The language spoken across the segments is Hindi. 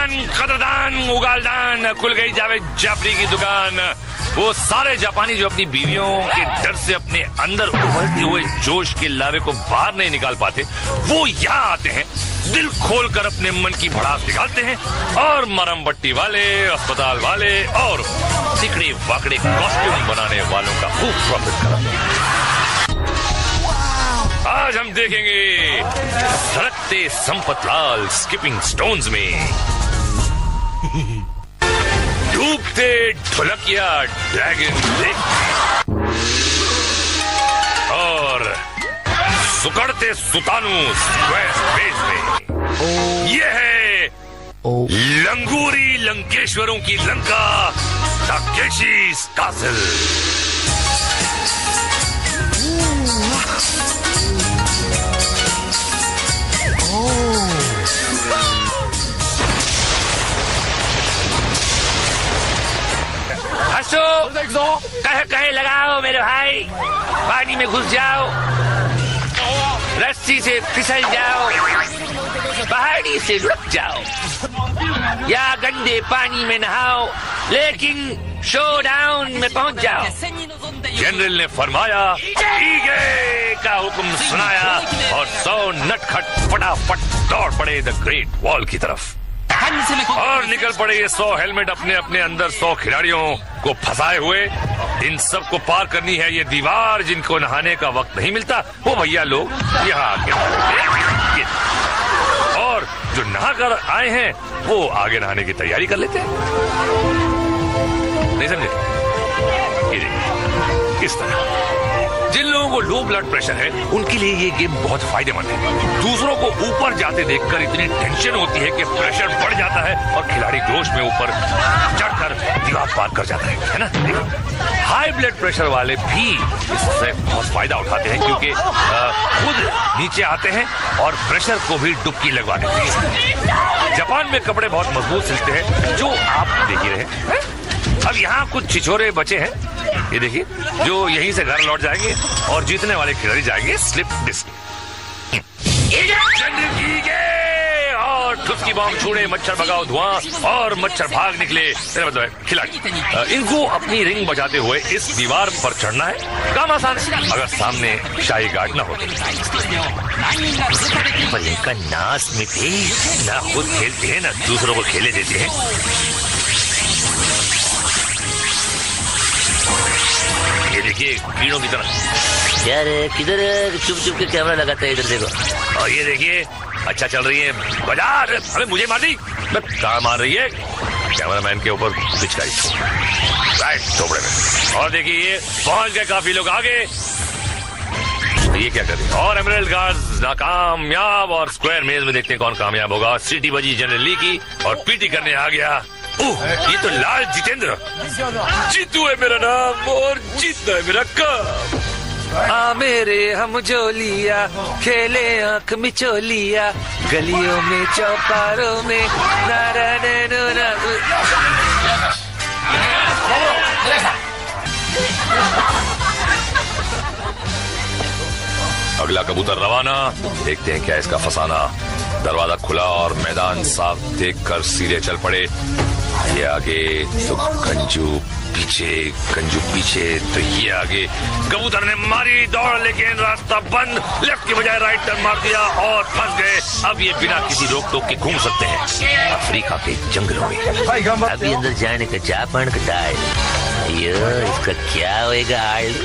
कदरदान कदरदान उगालदान, खुल गई जावेद जाफरी की दुकान। वो सारे जापानी जो अपनी बीवियों के डर से अपने अंदर उभरते हुए जोश के लावे को बाहर नहीं निकाल पाते, वो यहाँ आते हैं, दिल खोलकर अपने मन की भड़ास निकालते हैं और मरहम पट्टी वाले, अस्पताल वाले और तिकड़े वाकड़े कॉस्ट्यूम बनाने वालों का खूब प्रॉफिट कराते हैं। आज हम देखेंगे सरकते संपतलाल स्किपिंग स्टोन्स में, डूबते ढोलकिया ड्रैगन लेक और सुकड़ते सुतानू स्क्वायर स्पेस में। ये है लंगूरी लंकेश्वरों की लंका, ताकेशी कासल। हंसो, कहे कहे लगाओ मेरे भाई, पानी में घुस जाओ, रस्सी से फिसल जाओ, पहाड़ी से रुक जाओ या गंदे पानी में नहाओ, लेकिन शोडाउन में पहुंच जाओ। जनरल ने फरमाया, ईगे का हुक्म सुनाया और 100 नटखट फटाफट दौड़ पड़े द ग्रेट वॉल की तरफ और निकल पड़े ये 100 हेलमेट अपने अपने अंदर 100 खिलाड़ियों को फंसाए हुए। इन सब को पार करनी है ये दीवार, जिनको नहाने का वक्त नहीं मिलता वो भैया लोग यहाँ आके और जो नहा कर आए हैं वो आगे नहाने की तैयारी कर लेते हैं। नहीं समझे? ये देखिए किस तरह जिन लोगों को लो ब्लड प्रेशर है उनके लिए ये गेम बहुत फायदेमंद है। दूसरों को ऊपर जाते देखकर इतनी टेंशन होती है कि प्रेशर बढ़ जाता है और खिलाड़ी जोश में ऊपर चढ़कर दीवार पार कर जाता है ना। हाई ब्लड प्रेशर वाले भी इससे बहुत फायदा उठाते हैं क्योंकि खुद नीचे आते हैं और प्रेशर को भी डुबकी लगवा देते हैं। जापान में कपड़े बहुत मजबूत सिलते हैं जो आप देख ही रहे। अब यहाँ कुछ छिछोरे बचे हैं, ये देखिए, जो यहीं से घर लौट जाएंगे और जीतने वाले खिलाड़ी जाएंगे स्लिप डिस्क। और ठुसकी बम छूड़े, मच्छर भगाओ धुआं और मच्छर भाग निकले। मेरा मतलब खिलाड़ी इनको अपनी रिंग बजाते हुए इस दीवार पर चढ़ना है। काम आसान है अगर सामने शाही गार्ड ना हो। पर इनका नाश मिटे, ना खुद खेलते हैं ना दूसरों को खेले देते हैं। ये देखिए कीड़ों की तरह यार, किधर चुप चुप के कैमरा लगाता है, इधर देखो। और ये देखिए अच्छा चल रही है बाजार। अरे मुझे मार दी, कहाँ मार रही है? कैमरामैन के ऊपर पिचकारी राइट थोपड़े में। और देखिए ये पहुंच गए काफी लोग आगे। ये क्या कर रहे हैं? और एमरल्ड गार्ड्स नाकामयाब और स्क्वायर मेज में देखते हैं कौन कामयाब होगा। सीटी बजी जनरल ली की और पीटी करने आ गया। ये तो लाल जितेंद्र। जीतू है मेरा नाम और जीतना है मेरा काम। आ मेरे हम जोलिया खेले आंख मिचोलिया, गलियों में चौपारों में अगला कबूतर रवाना। देखते हैं क्या इसका फसाना। दरवाजा खुला और मैदान साफ देखकर सीधे चल पड़े। ये आगे तो कंजू पीछे तो ये आगे। कबूतर ने मारी दौड़, लेकिन रास्ता बंद। लेफ्ट की बजाय राइट टर्न मार दिया और फंस गए। अब ये बिना किसी रोक टोक के घूम सकते हैं अफ्रीका के जंगलों में। अभी अंदर जाने का जापान का है। ये इसका क्या होएगा?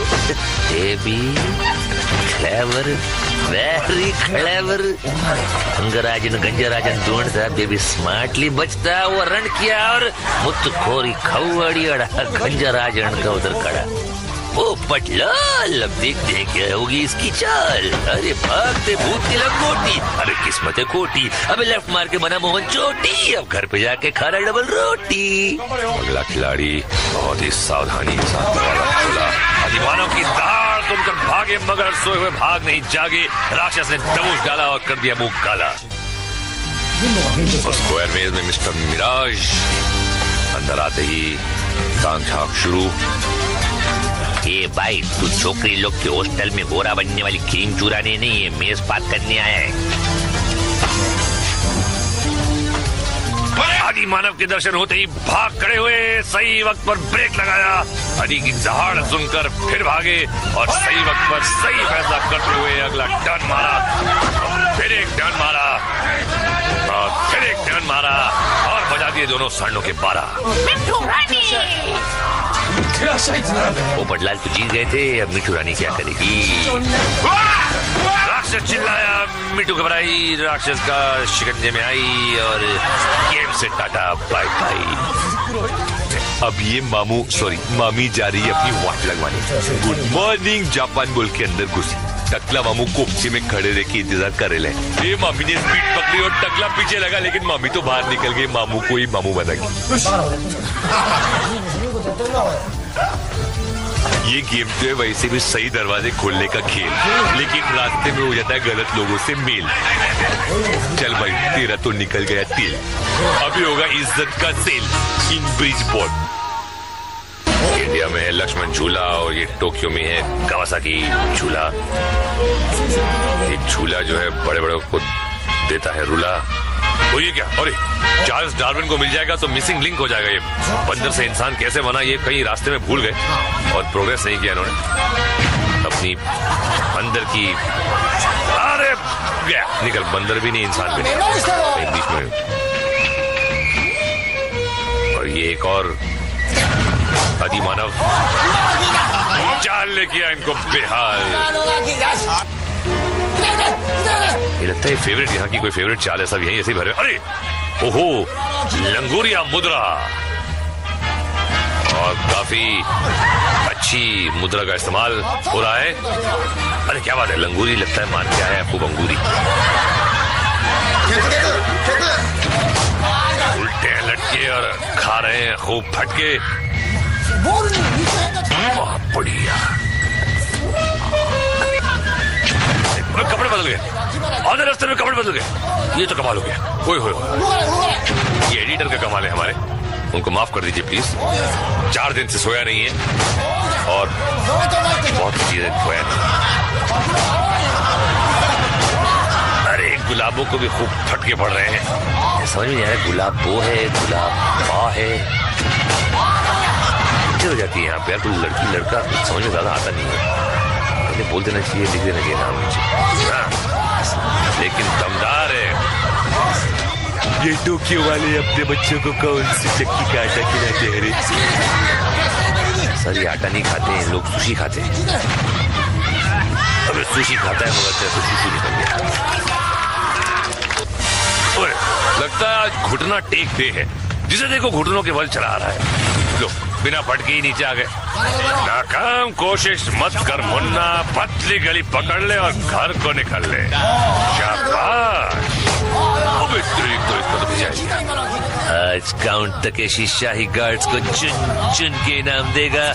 Clever, very clever. Angrajan Ganjrajan ढूंढता, बेबी स्मार्टली बचता। वो रन किया और मुत्तखोरी खौड़ी अड़ा गंजराजन का उधर खड़ा। ओ पटलाल, अब देखते हैं क्या होगी इसकी चाल। अरे भागते भूत की लंगोटी, अरे किस्मत है खोटी। अबे लेफ्ट मार के बना मोहन चोटी, अब घर पे जाके खा रहा डबल रोटी। अगला खिलाड़ी बहुत ही सावधानी के साथ खुला। दीवानों की दाढ़ सुनकर भागे मगर सोए हुए भाग नहीं जागे। राक्षस ने दबोच डाला और कर दिया मुंह काला। स्क्वायर मेज में मिस्टर मिराज अंदर आते ही ताक झाक शुरू। ए भाई, तू छोकरी लोग के हॉस्टल में गोरा बनने वाली क्रीम चुराने नहीं है, मेज पात करने आया है। आदि मानव के दर्शन होते ही भाग खड़े हुए, सही वक्त पर ब्रेक लगाया। आदि की दहाड़ सुनकर फिर भागे और सही वक्त पर सही फैसला करते हुए अगला टर्न मारा, फिर एक टर्न मारा और फिर एक टर्न मारा और बजा दिए दोनों सांडों के 12। वो बटलाल तो जीत गए थे, अब मिठू रानी क्या करेगी? राक्षस चिल्लाया, मिठू घबराई, राक्षस का शिकंजे में आई और गेम से टाटा बाय बाय। अब ये मामी जा रही है अपनी वाट लगवाने। गुड मॉर्निंग जापान बोल के अंदर घुसी। टकला मामू कोपचे में खड़े रह के इंतजार कर रहे हैं। ये मामी ने स्पीड पकड़ी और टकला पीछे लगा, लेकिन मामी तो बाहर निकल गई। मामू को ही मामू बना गई। ये गेम तो है वैसे भी सही दरवाजे खोलने का खेल, लेकिन रास्ते में हो जाता है गलत लोगों से मेल। चल भाई, तेरा तो निकल गया तेल, अभी होगा इज्जत का sale in bridge board. India में है लक्ष्मण झूला और ये टोक्यो में है कावासाकी झूला। ये झूला जो है बड़े बड़े को देता है रुला। तो ये क्या, अरे चार्ल्स डार्विन को मिल जाएगा तो मिसिंग लिंक हो जाएगा। ये बंदर से इंसान कैसे बना, ये कहीं रास्ते में भूल गए और प्रोग्रेस नहीं किया इन्होंने अपनी अंदर की। अरे गया निकल, बंदर भी नहीं इंसान भी नहीं बीच में। और ये एक और आदि मानव चाल ले किया इनको बेहाल। ये लगता है फेवरेट, यहाँ की कोई फेवरेट चाल है, सब यही ऐसे भरे। अरे ओहो, लंगूरिया मुद्रा, और काफी अच्छी मुद्रा का इस्तेमाल हो रहा है। अरे क्या बात है, लंगूरी लगता है मान के आया है खूब अंगूरी। उल्टे लटके और खा रहे हैं खूब फटके। बहुत बढ़िया। कपड़े बदल गए, आधे रास्ते में कपड़े बदल गए, ये तो कमाल हो गया। ओए होए, ये एडिटर का कमाल है हमारे, उनको माफ कर दीजिए प्लीज। 4 दिन से सोया नहीं है और बहुत चीजें खोया नहीं। अरे गुलाबों को भी खूब फटके पड़ रहे हैं, समझ में नहीं आ रहा गुलाब वो है गुलाब माँ है। हो जाती है यहाँ पे यार, कोई लड़की लड़का समझ में ज्यादा आता नहीं है। मुझे बोल देना चाहिए, लिख देना चाहिए नाम मुझे, लेकिन दमदार है। ये टोक्यो वाले अपने बच्चों को कौन सी चक्की का आटा खिलाते हैं रे? सर ये आटा नहीं खाते हैं लोग, सुशी खाते हैं। अबे सुशी खाता है मगर तो सुशी निकल गया। लगता है आज घुटना टेक डे है, जिसे देखो घुटनों के बल चला रहा है। लो बिना फटके ही नीचे आ गए। नाकाम कोशिश मत कर मुन्ना, पतली गली पकड़ ले और घर को निकल ले। शाबाश। आज काउंट तकेशी शाही गार्ड्स को चुन चुन के इनाम देगा।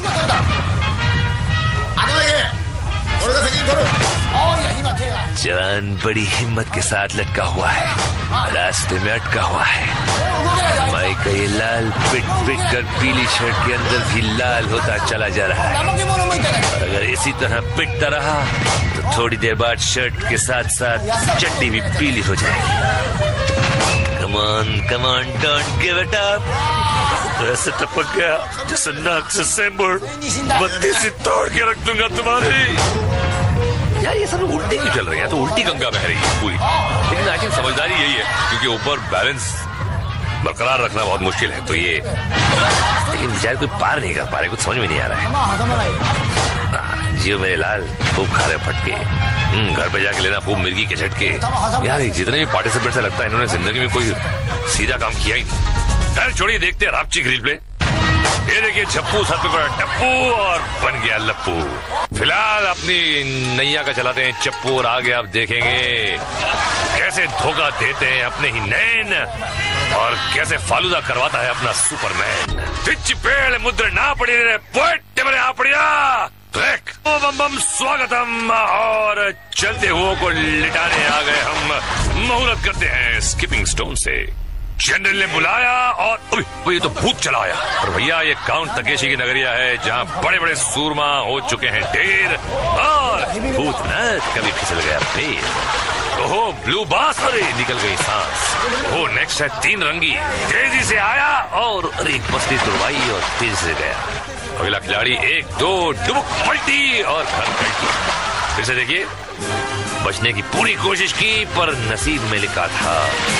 जवान बड़ी हिम्मत के साथ लटका हुआ है, रास्ते में अटका हुआ है। माई का ये लाल पिट पिट कर पीली शर्ट के अंदर भी लाल होता चला जा रहा है। और अगर इसी तरह पिटता रहा तो थोड़ी देर बाद शर्ट के साथ साथ चड्डी भी पीली हो जाएगी। Come on come on don't give it up. ऐसे टपक गया जैसे नाक से सेंबुर, बत्ती से तोड़ के रख दूंगा तुम्हारी। यार ये सब उल्टी क्यों चल रही है? तो उल्टी गंगा बह रही है पूरी, लेकिन आई थिंक समझदारी यही है क्योंकि ऊपर बैलेंस बरकरार रखना बहुत मुश्किल है। तो ये लेकिन बेचारे कोई पार नहीं कर पा रहे, कुछ समझ में नहीं आ रहा है। जियो मेरे लाल, खूब खा रहे फटके, घर पे जाके लेना खूब मिर्गी के झटके। यार जितने भी पार्टिसिपेंट्स है लगता है इन्होंने जिंदगी में कोई सीधा काम किया ही नहीं। खैर छोड़िए, देखते हैं रापची ग्रिल प्ले। ये देखिए छप्पू सर पे पड़ा टप्पू और बन गया लप्पू। फिलहाल अपनी नैया का चलाते हैं चप्पू और आगे आप देखेंगे कैसे धोखा देते हैं अपने ही नैन और कैसे फालूदा करवाता है अपना सुपरमैन। पिच पेड़ मुद्र ना पड़ी रे पोट मेरे आ पड़िया बम बम स्वागतम। और चलते हुए को लिटाने आ गए हम। मुहूर्त करते हैं स्किपिंग स्टोन से। जनरल ने बुलाया और ये तो भूत चला आया। और भैया ये काउंट तकेशी की नगरिया है जहाँ बड़े बड़े सूरमा हो चुके हैं ढेर, और भूत न कभी फिसल गया पैर। ओहो ब्लू बास, अरे निकल गई सांस। ओ नेक्स्ट है 3 रंगी, तेजी से आया और अरे एक मछली तुड़वाई और तेजी से गया। अगला खिलाड़ी 1 2 डुबुक पलटी और घर पलटी। फिर से देखिए, बचने की पूरी कोशिश की पर नसीब में लिखा था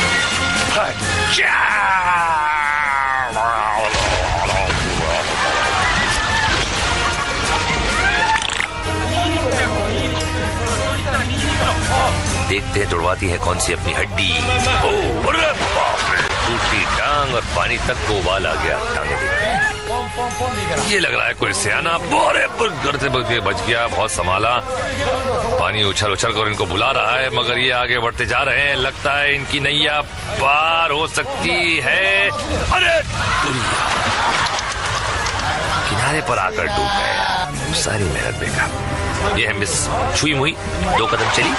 देखते हैं तोड़वाती है कौन सी अपनी हड्डी। ओह अरे बाप रे, टूटी टांग और पानी तक को उबाल आ गया। टांगे ये लग रहा है कोई सियाना बोरे पर डरते बलते बच गया, बहुत संभाला। पानी उछल उछल कर इनको बुला रहा है मगर ये आगे बढ़ते जा रहे हैं। लगता है इनकी नैया पार हो सकती है। अरे किनारे पर आकर डूब गए, सारी मेहनत बेकार। ये है मिस छुई मुई, 2 कदम चली।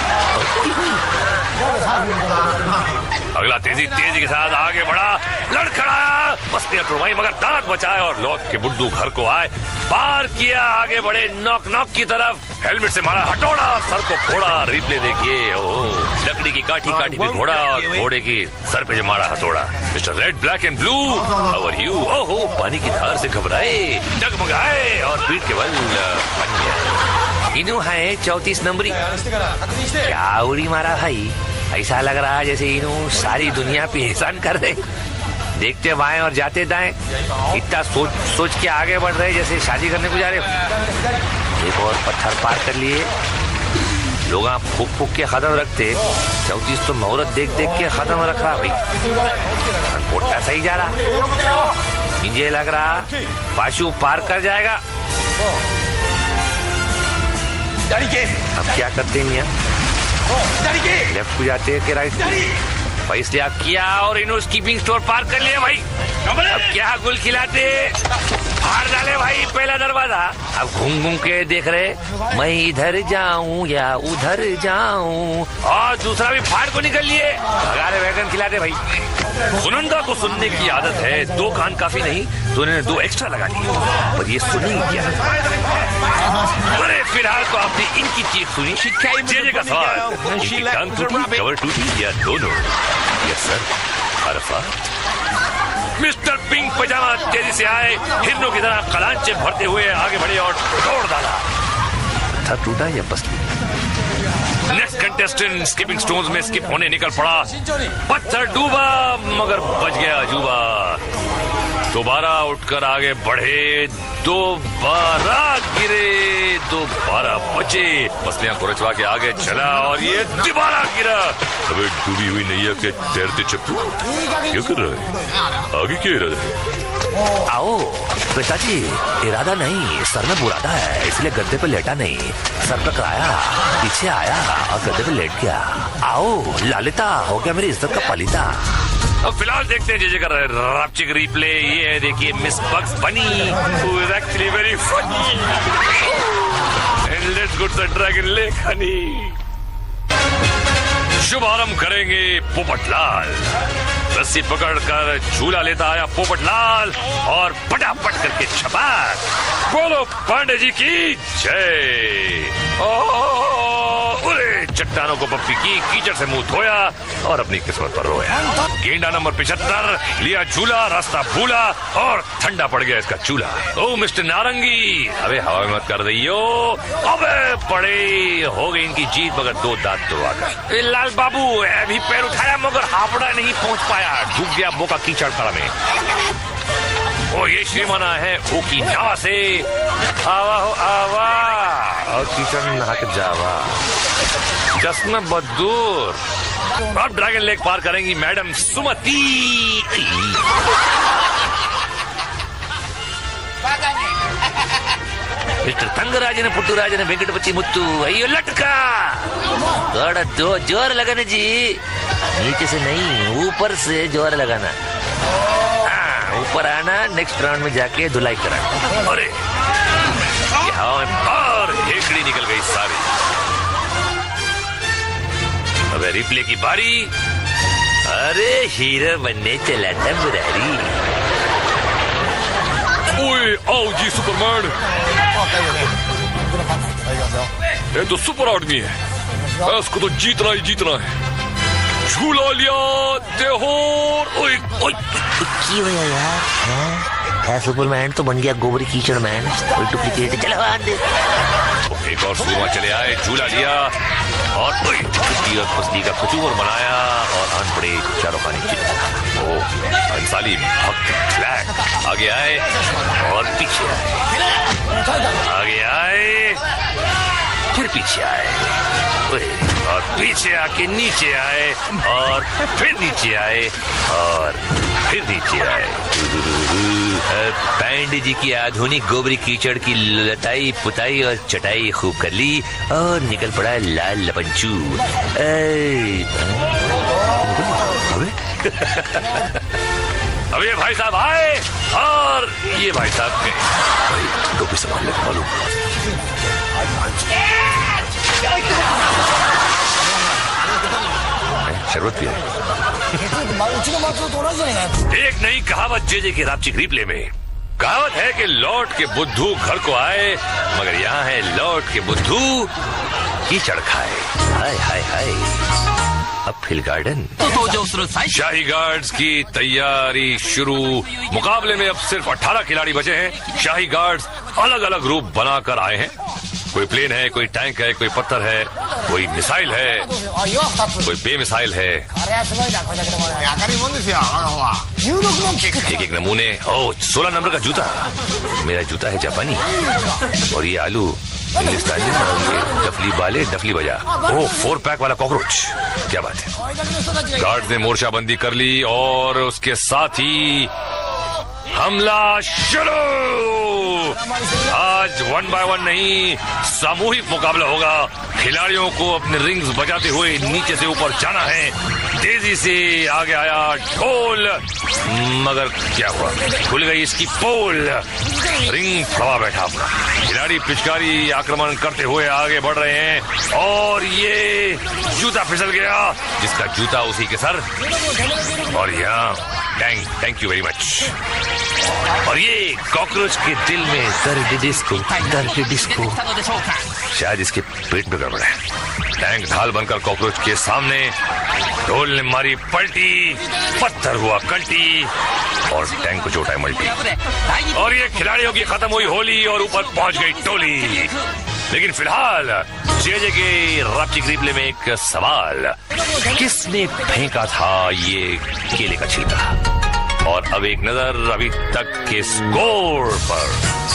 अगला तेजी के साथ आगे बढ़ा, लड़खड़ाया, मस्तियां तुड़वाई मगर दांत बचाए और लौट के बुड्डू घर को आए। पार किया, आगे बढ़े नॉक की तरफ, हेलमेट से मारा हटोड़ा, सर को फोड़ा। रिप्ले देखिए, ओह लकड़ी की काठी पे घोड़ा और घोड़े की सर पे जो मारा हथौड़ा। Mister red black and blue, how are you? ओहो पानी की धार से घबराए, डगमगाए और पीठ के बल बन गया। इनू है 34 नंबरी, क्या उड़ी मारा भाई। ऐसा लग रहा है जैसे इनू सारी दुनिया पे एहसान कर रहे। देखते बाएं और जाते दाएं, इतना सोच के आगे बढ़ रहे जैसे शादी करने को जा रहे हो। एक और पत्थर पार कर लिए, लोग फूक के कदम रखते। 34 तो मुहूर्त देख के कदम रख रहा भाई। पोटा सही जा रहा, मुझे लग रहा पाशु पार कर जाएगा। अब क्या करते हैं मियां, लेफ्ट को जाते हैं कि राइट? भाई इसलिए आप किया और इन्होंने स्कीपिंग स्टोर पार कर लिया भाई। अब क्या गुल खिलाते, फाड़ डाले भाई पहला दरवाजा। अब घूम के देख रहे मैं इधर जाऊं या उधर जाऊं, और दूसरा भी फाड़ को निकल लिए। भगारे वैगन खिलाते भाई। सुनंदा को सुनने की आदत है, 2 कान काफी नहीं तो उन्होंने 2 एक्स्ट्रा लगा लिए, पर ये सुन नहीं किया। अरे फिलहाल तो आपने इनकी चीख सुनी, जेजे का सवाल, इनकी टांग टूटी, कवर टूटी या दोनों? Yes sir. अरफा मिस्टर पिंक पजामा तेजी से आए, हिरनों की तरह कलांचे भरते हुए आगे बढ़े और तोड़ डाला। पत्थर टूटा या पसली? नेक्स्ट कंटेस्टेंट स्कीपिंग स्टोन्स में स्किप होने निकल पड़ा। पत्थर डूबा मगर बच गया अजूबा। दोबारा उठकर आगे बढ़े, दोबारा गिरे, दोबारा बचे। मछलियां को रचवा के आगे चला और ये दोबारा गिरा। अबे डूबी हुई नैया के तैरते चप्पू क्या कर रहा है? आगे क्या इरादा है? आओ पिताजी, इरादा नहीं, सर में बुरादा है इसलिए गद्दे पे लेटा नहीं, सर टकराया, पीछे आया और गद्दे पे लेट गया। आओ लालिता, हो गया मेरी इज्जत का पलीता। अब फिलहाल देखते हैं जेजे का रापचिक रिप्ले। ये है देखिए miss Bugs Bunny, who is actually very funny. And let's go to the Dragon Lake, honey. शुभारंभ करेंगे पोपटलाल। रस्सी पकड़कर झूला लेता आया पोपटलाल और फटाफट करके छपाक। बोलो पांडे जी की जय। चट्टानों को पप्पी की, कीचड़ से मुंह धोया और अपनी किस्मत पर रोया। गेंडा नंबर 75 लिया झूला, रास्ता भूला और ठंडा पड़ गया इसका चूल्हा। ओ मिस्टर नारंगी, अबे हवा में मत कर दियो। अबे पड़े, हो गई इनकी जीत मगर 2 दांत तोड़वाकर। लाल बाबू अभी पैर उठाया मगर हावड़ा नहीं पहुंच पाया, डूब गया बोका कीचड़ कड़ा में। ओ ये श्रीमाना है ओकिनावा से, आवा हो आवा और कीचड़ में नहा के जावा। चश्मा बदूर। अब ड्रैगन लेक पार करेंगी मैडम सुमति। मिस्टर तंगराजन पुट्टूराजन वेंकटपति मुत्तू, अयो लटका। थोड़ा तो जोर लगाना जी, नीचे से नहीं ऊपर से जोर लगाना। ऊपर आना, नेक्स्ट राउंड में जाके धुलाई कराना। अरे हवा में बाहर हेकड़ी निकल गई सारी। अब रिप्ले की बारी। अरे हीरो बनने चला था मुरारी। ओए आओ जी सुपरमैन, ये तो सुपर आदमी है, इसको तो जीतना ही जीतना है। झूला लिया देहोर। ओए ओए की भैया यार, सुपरमैन तो बन गया गोबरी कीचड़ मैन, कोई डुप्लीकेट। चलो आंदे एक और सुरमा चले आए, झूला लिया और पसली का कचूर बनाया और आन पड़े चारों खाने की। ओ अंसाली भक्त फ्लैग आगे आए और पीछे आए, आगे आए फिर पीछे आए और पीछे आके नीचे आए और फिर नीचे आए और फिर नीचे आए। पांडे जी की आधुनिक गोबरी कीचड़ की लताई पुताई और चटाई खूब कर ली और निकल पड़ा लाल लपंचू। अब ये भाई साहब आए और ये भाई साहब गए। टोपी संभाल ले मालूम। शरबत पिया। एक नई कहावत जे की रापची रिप्ले में कहावत है कि लौट के बुद्धू घर को आए, मगर यहाँ है लौट के बुद्धू कीचड़ खाए। हाय हाय हाय। अब फिल गार्डन शाही गार्ड्स की तैयारी शुरू। मुकाबले में अब सिर्फ 18 खिलाड़ी बचे हैं। शाही गार्ड्स अलग अलग रूप बनाकर आए हैं। कोई प्लेन है, कोई टैंक है, कोई पत्थर है, कोई मिसाइल है, कोई बेमिसाइल है। एक एक नमूने। 16 नंबर का जूता, मेरा जूता है जापानी और ये आलू हिंदुस्तानी, डफली बाले डफली बजा। 4 पैक वाला कॉकरोच, क्या बात है। गार्ड ने मोर्चाबंदी कर ली और उसके साथ ही हमला शुरू। आज 1 by 1 नहीं, सामूहिक मुकाबला होगा। खिलाड़ियों को अपने रिंग्स बजाते हुए नीचे से ऊपर जाना है। तेजी से आगे आया ढोल, मगर क्या हुआ, खुल गई इसकी पोल। रिंग फवा बैठा अपना। खिलाड़ी पिचकारी आक्रमण करते हुए आगे बढ़ रहे हैं और ये जूता फिसल गया, जिसका जूता उसी के सर। और यहाँ थैंक यू वेरी मच। और ये कॉकरोच के दिल में दर्द डिस्को, दर्द डिस्को। शायद इसके पेट में गड़बड़ है। टैंक ढाल बनकर कॉकरोच के सामने। ढोल ने मारी पलटी, पत्थर हुआ कल्टी और टैंक को चोट है मल्टी। और ये खिलाड़ियों की खत्म हुई होली और ऊपर पहुंच गई टोली। लेकिन फिलहाल जेजे के रापची रिप्ले में एक सवाल, किसने फेंका था ये केले का छिलका? और अब एक नजर अभी तक के स्कोर पर।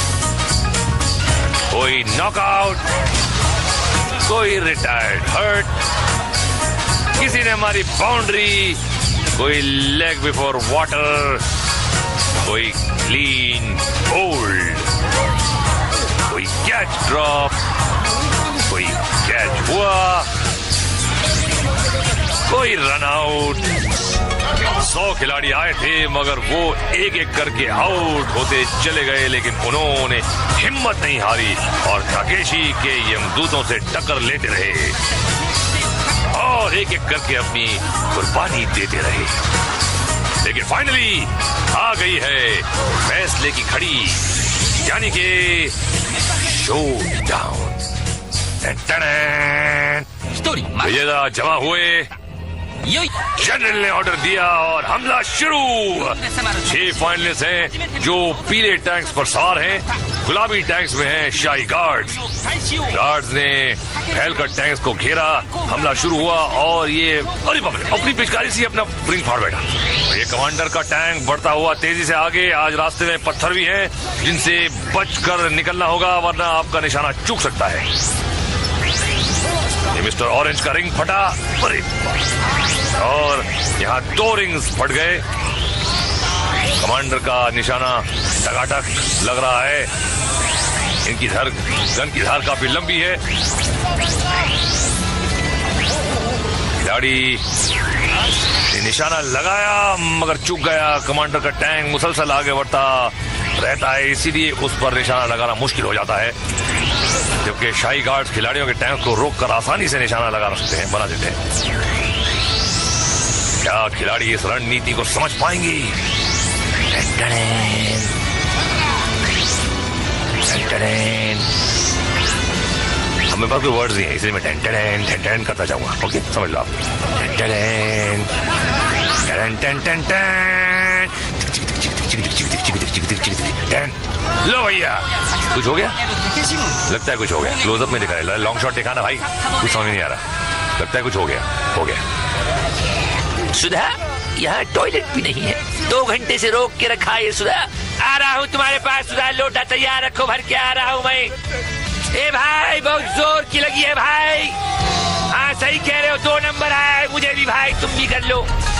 कोई नॉकआउट, कोई रिटायर्ड हर्ट, किसी ने हमारी बाउंड्री, कोई लेग बिफोर वाटर, कोई क्लीन बोल्ड, कोई कैच ड्रॉप, कोई कैच हुआ, कोई रन आउट। 100 खिलाड़ी आए थे मगर वो एक एक करके आउट होते चले गए, लेकिन उन्होंने हिम्मत नहीं हारी और ताकेशी के यमदूतों से टक्कर लेते रहे और एक एक करके अपनी कुर्बानी देते रहे। लेकिन फाइनली आ गई है फैसले की घड़ी, यानी कि शो डाउन। विजेता जमा हुए। जनरल ने ऑर्डर दिया और हमला शुरू। 6 फाइनलिस्ट हैं जो पीले टैंक्स पर सवार हैं। गुलाबी टैंक्स में हैं शाही गार्ड्स। गार्ड्स ने फैलकर टैंक्स को घेरा। हमला शुरू हुआ और ये अरे बाप रे, अपनी पिचकारी से अपना रिंग फाड़ बैठा। ये कमांडर का टैंक बढ़ता हुआ तेजी से आगे। आज रास्ते में पत्थर भी हैं जिनसे बचकर निकलना होगा, वरना आपका निशाना चूक सकता है। ये मिस्टर ऑरेंज का रिंग फटा और यहाँ 2 रिंग्स फट गए। कमांडर का निशाना टकाटक लग रहा है। इनकी गन की धार काफी लंबी है। खिलाड़ी निशाना लगाया मगर चूक गया। कमांडर का टैंक मुसलसल आगे बढ़ता रहता है, इसीलिए उस पर निशाना लगाना मुश्किल हो जाता है, जबकि शाही गार्ड्स खिलाड़ियों के टैंक को रोककर आसानी से निशाना लगा सकते हैं, बना देते हैं। क्या खिलाड़ी इस रणनीति को समझ पाएंगे? हमें पास कोई वर्ड्स नहीं है, इसलिए मैं टेन करता जाऊंगा। ओके, समझ लो आप। लो भैया, कुछ हो गया? लगता है कुछ हो गया। क्लोजअप में दिखा रहा है, लॉन्ग शॉट दिखा ना भाई, कुछ समझ नहीं आ रहा। लगता है कुछ हो गया। सुधा, यहाँ टॉयलेट भी नहीं है। 2 घंटे से रोक के रखा है। सुधा, आ रहा हूँ तुम्हारे पास। सुधा, लोटा तैयार रखो, भर के आ रहा हूँ मैं। ए भाई, बहुत जोर की लगी है भाई। हाँ, सही कह रहे हो, 2 नंबर है। मुझे भी भाई, तुम भी कर लो।